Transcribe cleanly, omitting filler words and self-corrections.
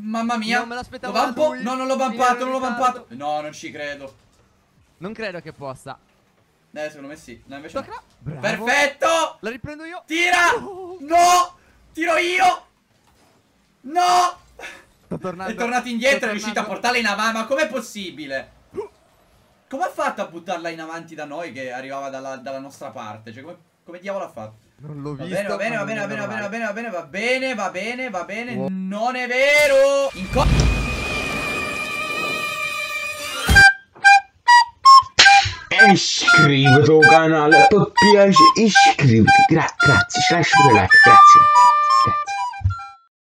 Mamma mia. Non me l'aspettavo Lo da vampo? lui. No, non l'ho Vieni vampato, in non l'ho ritardo. vampato. No, non ci credo. Non credo che possa. Secondo me sì. No, invece no. Tocca. Bravo. Perfetto. La riprendo io. Tira. No. Tiro io. No. Sto tornando. È tornato indietro, Sto è riuscito a tornando. portarla in avanti. Ma com'è possibile? Come ha fatto a buttarla in avanti da noi che arrivava dalla nostra parte? Cioè, come diavolo ha fatto? Non l'ho visto. Va bene, ma va bene, non va bene, è va bene, va normale. bene, va bene, va bene, va bene, va bene. Wow. Non è vero. Iscriviti al canale, per piacere iscriviti, grazie, ci lascio pure like, grazie.